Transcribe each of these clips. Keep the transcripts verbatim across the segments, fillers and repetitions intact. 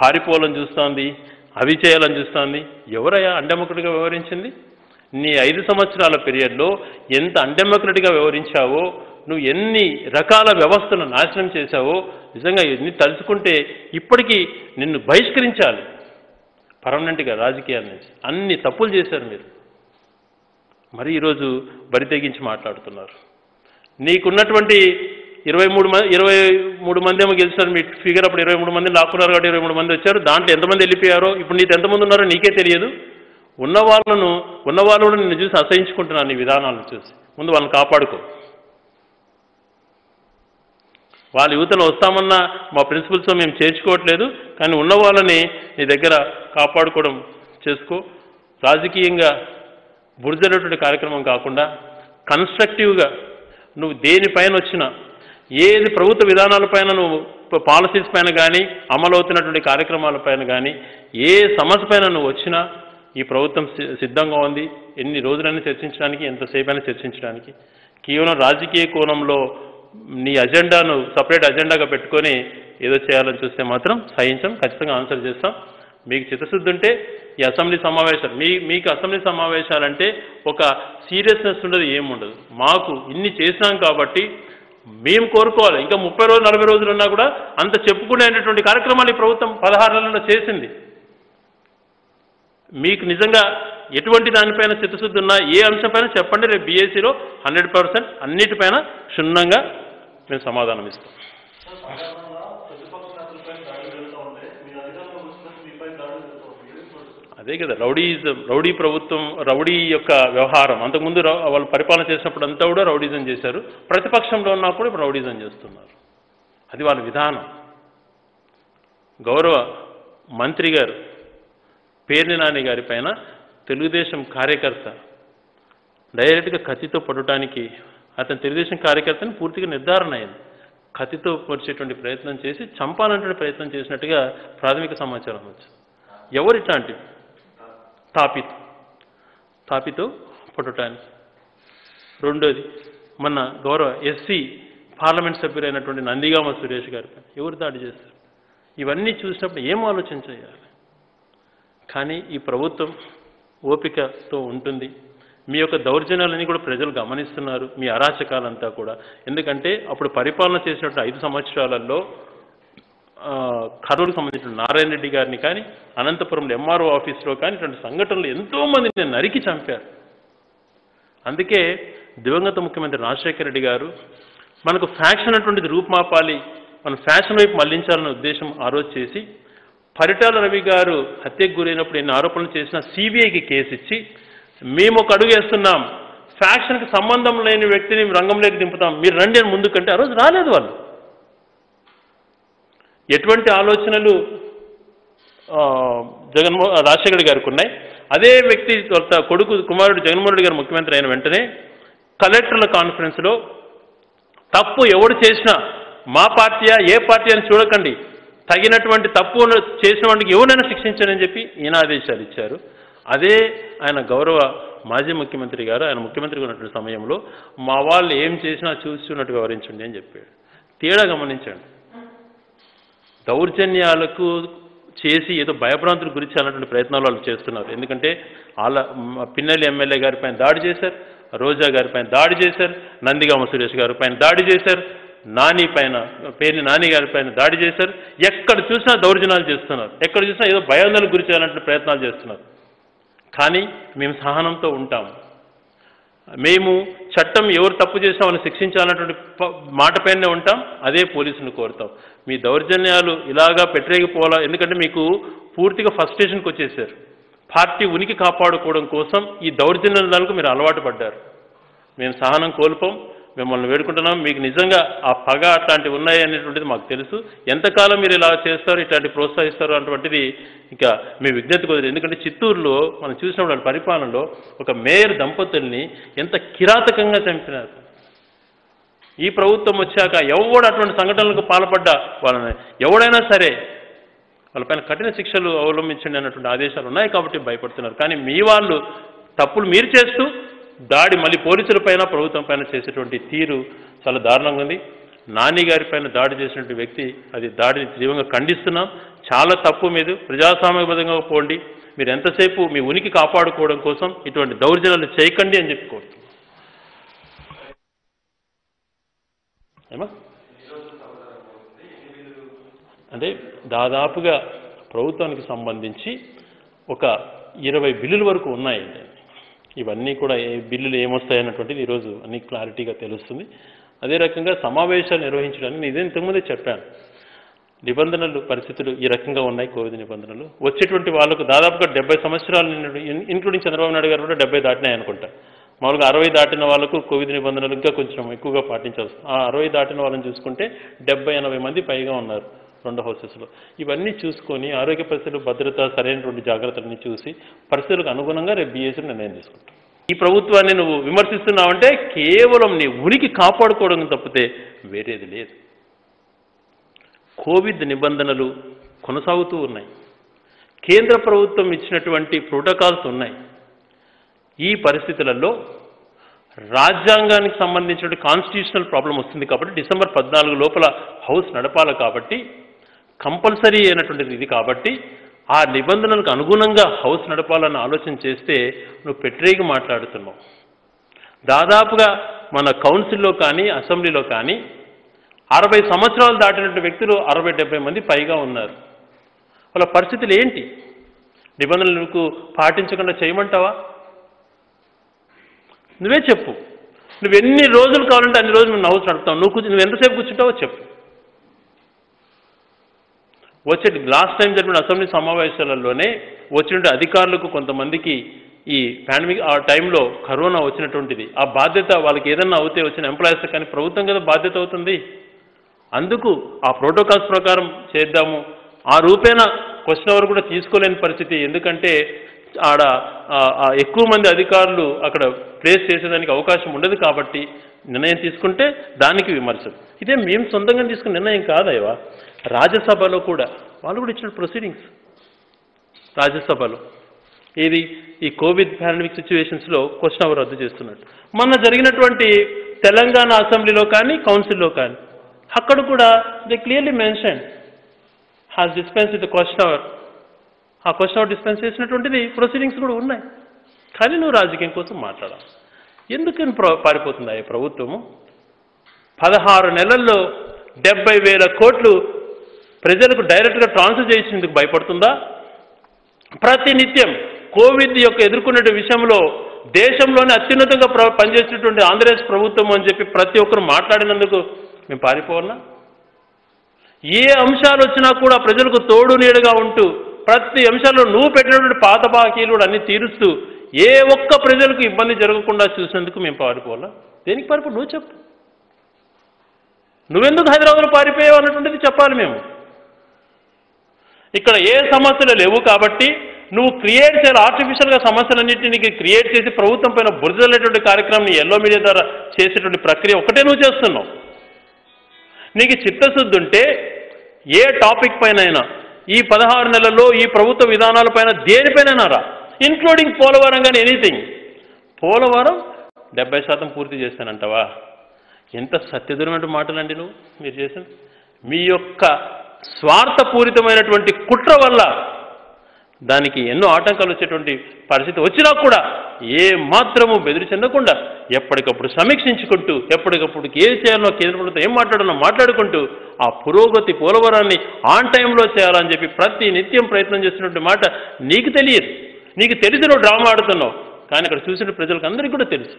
పారిపోవాలని చూస్తోంది, అవి చేయాలని చూస్తోంది. ఎవరయ్యా అన్డెమోక్రటిక్గా వ్యవహరించింది? నీ ఐదు సంవత్సరాల పీరియడ్లో ఎంత అన్డెమోక్రటిక్గా వ్యవహరించావో, నువ్వు ఎన్ని రకాల వ్యవస్థను నాశనం చేశావో నిజంగా ఎన్ని తలుచుకుంటే ఇప్పటికీ నిన్ను బహిష్కరించాలి పర్మనెంట్గా రాజకీయాల నుంచి. అన్ని తప్పులు చేశారు మీరు. మరి ఈరోజు బరి తెగించి మాట్లాడుతున్నారు. నీకున్నటువంటి ఇరవై మూడు మంది ఇరవై మూడు మంది ఏమో గెలిచారు మీ ఫిగర్. అప్పుడు ఇరవై మూడు మంది లాక్కున్నారు కాబట్టి ఇరవై మూడు మంది వచ్చారు. దాంట్లో ఎంతమంది వెళ్ళిపోయారో ఇప్పుడు నీకు ఎంతమంది ఉన్నారో నీకే తెలియదు. ఉన్న వాళ్ళను ఉన్న వాళ్ళు కూడా నిన్ను చూసి అసహించుకుంటున్నాను నీ విధానాలను చూసి. ముందు వాళ్ళని కాపాడుకో. వాళ్ళ యువతలో వస్తామన్నా మా ప్రిన్సిపల్స్తో మేము చేర్చుకోవట్లేదు, కానీ ఉన్న వాళ్ళని నీ దగ్గర కాపాడుకోవడం చేసుకో. రాజకీయంగా బురదనేటువంటి కార్యక్రమం కాకుండా కన్స్ట్రక్టివ్గా నువ్వు దేనిపైన వచ్చినా, ఏది ప్రభుత్వ విధానాలపైన నువ్వు పాలసీస్ పైన కానీ అమలవుతున్నటువంటి కార్యక్రమాలపైన కానీ ఏ సమస్య పైన నువ్వు వచ్చినా ఈ ప్రభుత్వం సిద్ధంగా ఉంది. ఎన్ని రోజులైనా చర్చించడానికి, ఎంతసేపు అయినా చర్చించడానికి. కేవలం రాజకీయ కోణంలో నీ అజెండాను సపరేట్ అజెండాగా పెట్టుకొని ఏదో చేయాలని చూస్తే మాత్రం సహించం, ఖచ్చితంగా ఆన్సర్ చేస్తాం. మీకు చిత్తశుద్ధి ఉంటే ఈ అసెంబ్లీ సమావేశాలు మీ మీకు అసెంబ్లీ సమావేశాలంటే ఒక సీరియస్నెస్ ఉండదు, ఏముండదు. మాకు ఇన్ని చేసినాం కాబట్టి మేము కోరుకోవాలి. ఇంకా ముప్పై రోజులు నలభై రోజులు ఉన్నా కూడా అంత చెప్పుకునేటటువంటి కార్యక్రమాలు ఈ ప్రభుత్వం పదహారు నెలల్లో చేసింది. మీకు నిజంగా ఎటువంటి దానిపైన చిత్తశుద్ధి ఉన్నా ఏ అంశంపైన చెప్పండి. రేపు బీఎస్సీలో హండ్రెడ్ పర్సెంట్ అన్నిటిపైన క్షుణ్ణంగా మేము సమాధానం ఇస్తాం. అదే కదా రౌడీజం, రౌడీ ప్రభుత్వం, రౌడీ యొక్క వ్యవహారం. అంతకుముందు వాళ్ళు పరిపాలన చేసినప్పుడు అంతా కూడా రౌడీజం చేశారు. ప్రతిపక్షంలో ఉన్నప్పుడు ఇప్పుడు రౌడీజం చేస్తున్నారు. అది వాళ్ళ విధానం. గౌరవ మంత్రి గారు పేర్ని నాని గారి పైన తెలుగుదేశం కార్యకర్త డైరెక్ట్గా కత్తితో పడటానికి, అతను తెలుగుదేశం కార్యకర్తని పూర్తిగా నిర్ధారణ అయింది. కత్తితో పొడిచేటువంటి ప్రయత్నం చేసి చంపాలనే ప్రయత్నం చేసినట్టుగా ప్రాథమిక సమాచారం వచ్చింది. ఎవరు ఇట్లాంటి తాపితో తాపితో పడటానికి. రెండోది మన గౌరవ ఎస్సీ పార్లమెంట్ సభ్యులైనటువంటి నందిగామ సురేష్ గారిపై ఎవరు దాడి చేస్తారు? ఇవన్నీ చూసినప్పుడు ఏం ఆలోచన చేయాలి? కానీ ఈ ప్రభుత్వం ఓపికతో ఉంటుంది. మీ యొక్క దౌర్జన్యాలన్నీ కూడా ప్రజలు గమనిస్తున్నారు, మీ అరాచకాలంతా కూడా. ఎందుకంటే అప్పుడు పరిపాలన చేసినట్టు ఐదు సంవత్సరాలలో కర్నూలుకు సంబంధించిన నారాయణ రెడ్డి గారిని కానీ, అనంతపురంలో ఎంఆర్ఓ ఆఫీస్లో కానీ ఇటువంటి సంఘటనలు ఎంతోమందిని నరికి చంపారు. అందుకే దివంగత ముఖ్యమంత్రి రాజశేఖర రెడ్డి గారు మనకు ఫ్యాక్షన్ అటువంటిది రూపుమాపాలి, మనం ఫ్యాషన్ వైపు మళ్లించాలన్న ఉద్దేశం ఆ రోజు చేసి, పరిటాల రవి గారు హత్యకు గురైనప్పుడు ఎన్ని ఆరోపణలు చేసినా సిబిఐకి కేసు ఇచ్చి మేము ఒక అడుగు వేస్తున్నాం, ఫ్యాక్షన్కి సంబంధం లేని వ్యక్తిని రంగంలోకి దింపుతాం, మీరు రండి అని ముందు కంటే ఆ రోజు రాలేదు వాళ్ళు. ఎటువంటి ఆలోచనలు జగన్మోహన్ రాజశేఖర గారికి ఉన్నాయి. అదే వ్యక్తి కొడుకు కుమారుడు జగన్మోహన్ రెడ్డి గారు ముఖ్యమంత్రి అయిన వెంటనే కలెక్టర్ల కాన్ఫరెన్స్లో తప్పు ఎవడు చేసినా మా పార్టీయా ఏ పార్టీ అని చూడకండి, తగినటువంటి తప్పు చేసిన వాడికి ఎవరైనా శిక్షించారని చెప్పి ఈయన ఆదేశాలు ఇచ్చారు. అదే ఆయన గౌరవ మాజీ ముఖ్యమంత్రి గారు ఆయన ముఖ్యమంత్రిగా ఉన్నటువంటి సమయంలో మా వాళ్ళు ఏం చేసినా చూస్తున్నట్టు వివరించండి అని చెప్పాడు. తేడా గమనించండి. దౌర్జన్యాలకు చేసి ఏదో భయభ్రాంతులకు గురించి అన్నటువంటి ప్రయత్నాలు వాళ్ళు చేస్తున్నారు. ఎందుకంటే వాళ్ళ పిన్నెల్లి ఎమ్మెల్యే గారి పైన దాడి చేశారు, రోజా గారి పైన దాడి చేశారు, నందిగామ సురేష్ గారి పైన దాడి చేశారు, నాని పైన పేర్ని నాని గారి పైన దాడి చేశారు. ఎక్కడ చూసినా దౌర్జన్యాలు చేస్తున్నారు, ఎక్కడ చూసినా ఏదో భయాందోళనకు గురి చేయాలంటే ప్రయత్నాలు చేస్తున్నారు. కానీ మేము సహనంతో ఉంటాము. మేము చట్టం ఎవరు తప్పు చేసినా వాళ్ళని శిక్షించాలన్నటువంటి మాట పైనే ఉంటాం. అదే పోలీసులను కోరుతాం. మీ దౌర్జన్యాలు ఇలాగా పెట్టలేకపోవాలా? ఎందుకంటే మీకు పూర్తిగా ఫ్రస్ట్రేషన్కి వచ్చేసారు. పార్టీ ఉనికి కాపాడుకోవడం కోసం ఈ దౌర్జన్యాలకు మీరు అలవాటు పడ్డారు. మేము సహనం కోల్పోం, మిమ్మల్ని వేడుకుంటున్నాం. మీకు నిజంగా ఆ పగ అట్లాంటివి ఉన్నాయి అనేటువంటిది మాకు తెలుసు. ఎంతకాలం మీరు ఇలా చేస్తారు, ఇట్లాంటి ప్రోత్సహిస్తారు అటువంటిది ఇంకా మీ విజ్ఞప్తి కుదరదు. ఎందుకంటే చిత్తూరులో మనం చూసినప్పుడు పరిపాలనలో ఒక మేయర్ దంపతుల్ని ఎంత కిరాతకంగా చంపినారు. ఈ ప్రభుత్వం వచ్చాక ఎవడు అటువంటి సంఘటనలకు పాల్పడ్డా వాళ్ళని ఎవడైనా సరే వాళ్ళపైన కఠిన శిక్షలు అవలంబించండి అన్నటువంటి ఆదేశాలు ఉన్నాయి కాబట్టి భయపడుతున్నారు. కానీ మీ వాళ్ళు తప్పులు మీరు చేస్తూ దాడి మళ్ళీ పోలీసుల పైన ప్రభుత్వం పైన చేసేటువంటి తీరు చాలా దారుణంగా ఉంది. నాని గారి పైన దాడి చేసినటువంటి వ్యక్తి అది దాడిని తీవ్రంగా ఖండిస్తున్నాం. చాలా తప్పు. మీద ప్రజాస్వామ్యబద్ధంగా పోండి. మీరు ఎంతసేపు మీ ఉనికి కాపాడుకోవడం కోసం ఇటువంటి దౌర్జన్యాలు చేయకండి అని చెప్పి కోరుతున్నాను. ఏమా అంటే దాదాపుగా ప్రభుత్వానికి సంబంధించి ఒక ఇరవై బిల్లుల వరకు ఉన్నాయండి. ఇవన్నీ కూడా ఏ బిల్లులు ఏమొస్తాయన్నటువంటిది ఈరోజు అన్ని క్లారిటీగా తెలుస్తుంది. అదే రకంగా సమావేశాలు నిర్వహించడానికి నేను ఇంతకుముందే చెప్పాను. నిబంధనలు పరిస్థితులు ఈ రకంగా ఉన్నాయి. కోవిడ్ నిబంధనలు వచ్చేటువంటి వాళ్ళకు దాదాపుగా డెబ్బై సంవత్సరాలు ఇంక్లూడింగ్ చంద్రబాబు నాయుడు గారు కూడా డెబ్బై దాటినాయి అనుకుంటా. మామూలుగా అరవై దాటిన వాళ్ళకు కోవిడ్ నిబంధనలు ఇంకా కొంచెం ఎక్కువగా పాటించాల్సి. ఆ అరవై దాటిన వాళ్ళని చూసుకుంటే డెబ్బై ఎనభై మంది పైగా ఉన్నారు రెండు హౌసెస్లో. ఇవన్నీ చూసుకొని ఆరోగ్య పరిస్థితులు, భద్రత, సరైనటువంటి జాగ్రత్తలన్నీ చూసి పరిస్థితులకు అనుగుణంగా రేపు బీఎస్సీ నిర్ణయం తీసుకుంటాం. ఈ ప్రభుత్వాన్ని నువ్వు విమర్శిస్తున్నావంటే కేవలం నీ ఉనికి కాపాడుకోవడం తప్పితే వేరేది లేదు. కోవిడ్ నిబంధనలు కొనసాగుతూ ఉన్నాయి. కేంద్ర ప్రభుత్వం ఇచ్చినటువంటి ప్రోటోకాల్స్ ఉన్నాయి. ఈ పరిస్థితులలో రాజ్యాంగానికి సంబంధించిన కాన్స్టిట్యూషనల్ ప్రాబ్లం వస్తుంది కాబట్టి డిసెంబర్ పద్నాలుగు లోపల హౌస్ నడపాలి కాబట్టి కంపల్సరీ అయినటువంటిది ఇది కాబట్టి ఆ నిబంధనలకు అనుగుణంగా హౌస్ నడపాలని ఆలోచన చేస్తే నువ్వు పెట్టరేగి మాట్లాడుతున్నావు. దాదాపుగా మన కౌన్సిల్లో కానీ అసెంబ్లీలో కానీ అరవై సంవత్సరాలు దాటినటువంటి వ్యక్తులు అరవై డెబ్బై మంది పైగా ఉన్నారు. వాళ్ళ పరిస్థితులు ఏంటి? నిబంధనలకు పాటించకుండా చేయమంటావా? నువ్వే చెప్పు. నువ్వు ఎన్ని రోజులు కావాలంటే అన్ని రోజులు నువ్వు హౌస్ నడుపుతావు. నువ్వు కూర్చు నువ్వు ఎంతసేపు కూర్చుంటావో చెప్పు. వచ్చే లాస్ట్ టైం జరిపిన అసెంబ్లీ సమావేశాలలోనే వచ్చినటువంటి అధికారులకు కొంతమందికి ఈ పాండమిక్ ఆ టైంలో కరోనా వచ్చినటువంటిది, ఆ బాధ్యత వాళ్ళకి ఏదన్నా అవుతే వచ్చిన ఎంప్లాయీస్ కానీ ప్రభుత్వం కదా బాధ్యత అవుతుంది. అందుకు ఆ ప్రోటోకాల్స్ ప్రకారం చేద్దాము. ఆ రూపేణా క్వశ్చన్ అవర్ కూడా తీసుకోలేని పరిస్థితి. ఎందుకంటే ఆడ ఎక్కువ మంది అధికారులు అక్కడ ప్లేస్ చేసేదానికి అవకాశం ఉండదు కాబట్టి నిర్ణయం తీసుకుంటే దానికి విమర్శలు. ఇదే మేము సొంతంగా తీసుకున్న నిర్ణయం కాదయ్యా. రాజ్యసభలో కూడా వాళ్ళు కూడా ఇచ్చిన ప్రొసీడింగ్స్ రాజ్యసభలో ఏది ఈ కోవిడ్ పాండమిక్ సిచ్యువేషన్స్లో క్వశ్చన్ అవర్ రద్దు చేస్తున్నట్టు. మొన్న జరిగినటువంటి తెలంగాణ అసెంబ్లీలో కానీ కౌన్సిల్లో కానీ అక్కడ కూడా they clearly mention has dispense with question hour. ఆ క్వశ్చన్ అవర్ డిస్పెన్స్ చేసినటువంటిది ప్రొసీడింగ్స్ కూడా ఉన్నాయి. కానీ నువ్వు రాజకీయం కోసం మాట్లాడాలి. ఎందుకని పారిపోతుందా ఈ ప్రభుత్వము? పదహారు నెలల్లో డెబ్బై వేల కోట్లు ప్రజలకు డైరెక్ట్గా ట్రాన్స్ఫర్ చేసేందుకు భయపడుతుందా? ప్రతినిత్యం కోవిడ్ యొక్క ఎదుర్కొనే విషయంలో దేశంలోనే అత్యున్నతంగా పనిచేసినటువంటి ఆంధ్రప్రదేశ్ ప్రభుత్వం అని చెప్పి ప్రతి ఒక్కరు మాట్లాడినందుకు మేము పారిపోవాలన్నా? ఏ అంశాలు వచ్చినా కూడా ప్రజలకు తోడు నీడగా ఉంటూ ప్రతి అంశాల్లో నువ్వు పెట్టినటువంటి పాత బాకీలు అన్ని తీరుస్తూ ఏ ఒక్క ప్రజలకు ఇబ్బంది జరగకుండా చూసినందుకు మేము పారిపోవాలా? దేనికి పారిపో? నువ్వు చెప్పు. నువ్వెందుకు హైదరాబాద్లో పారిపోయావు అన్నటువంటిది చెప్పాలి. మేము ఇక్కడ ఏ సమస్యలు లేవు కాబట్టి నువ్వు క్రియేట్ చేయాలి. ఆర్టిఫిషియల్గా సమస్యలన్నింటినీ క్రియేట్ చేసి ప్రభుత్వం పైన బురదలేటువంటి కార్యక్రమం ఎల్లో మీడియా ద్వారా చేసేటువంటి ప్రక్రియ ఒకటే నువ్వు చేస్తున్నావు. నీకు చిత్తశుద్ధి ఉంటే ఏ టాపిక్ పైనైనా ఈ పదహారు నెలల్లో ఈ ప్రభుత్వ విధానాలపైన దేనిపైనైనా రా, ఇంక్లూడింగ్ పోలవరం కానీ ఎనీథింగ్. పోలవరం డెబ్బై శాతం పూర్తి చేస్తానంటావా? ఎంత సత్యదూరమైన మాటలండి నువ్వు మీరు చేసిన. మీ యొక్క స్వార్థపూరితమైనటువంటి కుట్ర వల్ల దానికి ఎన్నో ఆటంకాలు వచ్చేటువంటి పరిస్థితి వచ్చినా కూడా ఏ మాత్రము బెదిరి చెందకుండా ఎప్పటికప్పుడు సమీక్షించుకుంటూ ఎప్పటికప్పుడు ఏం చేయాలో కేంద్ర ప్రభుత్వం ఏం మాట్లాడాలో మాట్లాడుకుంటూ ఆ పురోగతి పోలవరాన్ని ఆన్ టైంలో చేయాలని చెప్పి ప్రతి నిత్యం ప్రయత్నం చేస్తున్నటువంటి మాట నీకు తెలియదు. నీకు తెలిసి నువ్వు డ్రామా ఆడుతున్నావు. కానీ అక్కడ చూసిన ప్రజలకు అందరికీ కూడా తెలుసు.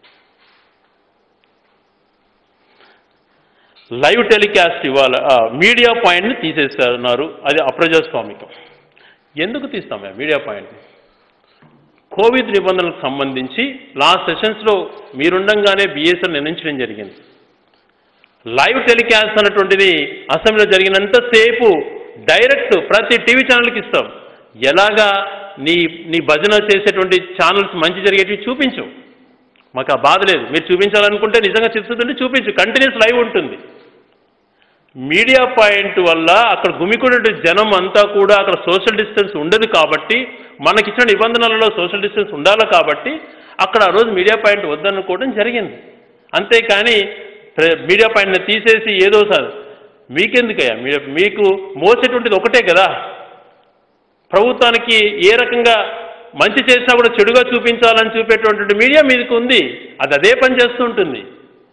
లైవ్ టెలికాస్ట్ ఇవ్వాలి మీడియా పాయింట్ని తీసేస్తున్నారు. అది అప్రజాస్వామికం. ఎందుకు తీస్తాం మీడియా పాయింట్ని? కోవిడ్ నిబంధనలకు సంబంధించి లాస్ట్ సెషన్స్లో మీరుండగానే బిఎస్ఎల్ నిర్ణయించడం జరిగింది. లైవ్ టెలికాస్ట్ అన్నటువంటిది అసెంబ్లీలో జరిగినంతసేపు డైరెక్ట్ ప్రతి టీవీ ఛానల్కి ఇస్తాం. ఎలాగా నీ నీ భజన చేసేటువంటి ఛానల్స్ మంచి జరిగేటివి చూపించు. మాకు ఆ బాధ లేదు. మీరు చూపించాలనుకుంటే నిజంగా చిత్తుంటే చూపించు. కంటిన్యూస్ లైవ్ ఉంటుంది. మీడియా పాయింట్ వల్ల అక్కడ గుమికూడే జనం అంతా కూడా అక్కడ సోషల్ డిస్టెన్స్ ఉండదు కాబట్టి మనకిచ్చిన నిబంధనలలో సోషల్ డిస్టెన్స్ ఉండాలి కాబట్టి అక్కడ ఆ రోజు మీడియా పాయింట్ వద్దనుకోవడం జరిగింది. అంతేకాని మీడియా పాయింట్ని తీసేసి ఏదో సార్ మీకెందుకయ్యా? మీ మీకు మోసేటువంటిది ఒకటే కదా. ప్రభుత్వానికి ఏ రకంగా మంచి చేసినా కూడా చెడుగా చూపించాలని చూపేటువంటి మీడియా మీదకి ఉంది. అది అదే పని చేస్తూ ఉంటుంది.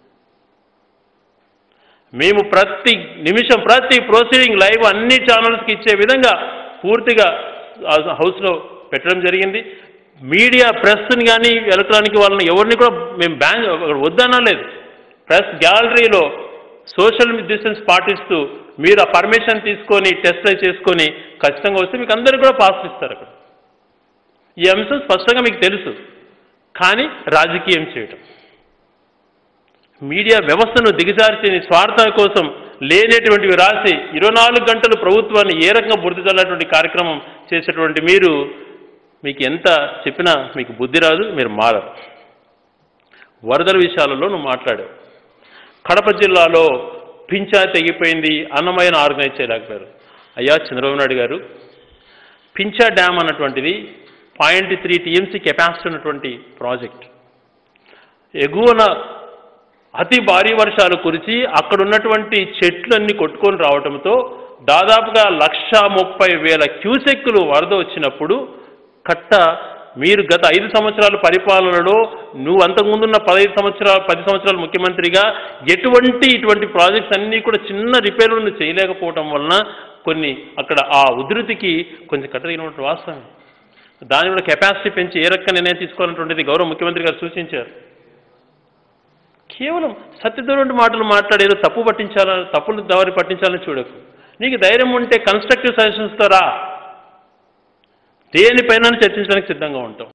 మేము ప్రతి నిమిషం ప్రతి ప్రొసీడింగ్ లైవ్ అన్ని ఛానల్స్కి ఇచ్చే విధంగా పూర్తిగా హౌస్లో పెట్టడం జరిగింది. మీడియా ప్రెస్ని కానీ ఎలక్ట్రానిక్ వాళ్ళని ఎవరిని కూడా మేము బ్యాన్ వద్దనలేదు. ప్రెస్ గ్యాలరీలో సోషల్ డిస్టెన్స్ పాటిస్తూ మీరు ఆ పర్మిషన్ తీసుకొని టెస్ట్ చేసుకొని ఖచ్చితంగా వస్తే మీకు అందరికీ కూడా పాస్ ఇస్తారు. అక్కడ ఈ అంశం స్పష్టంగా మీకు తెలుసు. కానీ రాజకీయం చేయటం, మీడియా వ్యవస్థను దిగజార్చి స్వార్థం కోసం లేనటువంటివి రాసి ఇరవై నాలుగు గంటలు ప్రభుత్వాన్ని ఏ రకంగా బురద చల్లేటువంటి కార్యక్రమం చేసేటువంటి మీరు, మీకు ఎంత చెప్పినా మీకు బుద్ధి రాదు, మీరు మారరు. వరదల విషయాలలో నువ్వు మాట్లాడావు. కడప జిల్లాలో పింఛా తెగిపోయింది, అన్నమయ్యన ఆర్గనైజ్ చేయలేకపోయారు. అయ్యా చంద్రబాబు నాయుడు గారు, పింఛా డ్యామ్ అన్నటువంటిది పాయింట్ త్రీ టీఎంసీ కెపాసిటీ ఉన్నటువంటి ప్రాజెక్ట్. ఎగువన అతి భారీ వర్షాలు కురిచి అక్కడ ఉన్నటువంటి చెట్లన్నీ కొట్టుకొని రావడంతో దాదాపుగా లక్ష ముప్పై వేల క్యూసెక్కులు వరద వచ్చినప్పుడు కట్ట మీరు గత ఐదు సంవత్సరాల పరిపాలనలో నువ్వు అంతకుముందున్న పదహైదు సంవత్సరాలు పది సంవత్సరాలు ముఖ్యమంత్రిగా ఎటువంటి ఇటువంటి ప్రాజెక్ట్స్ అన్నీ కూడా చిన్న రిపేర్లను చేయలేకపోవటం వలన కొన్ని అక్కడ ఆ ఉధృతికి కొంచెం కట్టగినటువంటి వాస్తవం. దాని కూడా కెపాసిటీ పెంచి ఏ రకంగా నిర్ణయం తీసుకోవాలన్నటువంటిది గౌరవ ముఖ్యమంత్రి గారు సూచించారు. కేవలం సత్యదూరం మాటలు మాట్లాడేదో తప్పు పట్టించాలని తప్పులు దారి పట్టించాలని చూడకు. నీకు ధైర్యం ఉంటే కన్స్ట్రక్టివ్ సజెషన్స్తో రా, దేనిపైన చర్చించడానికి సిద్ధంగా ఉంటాం.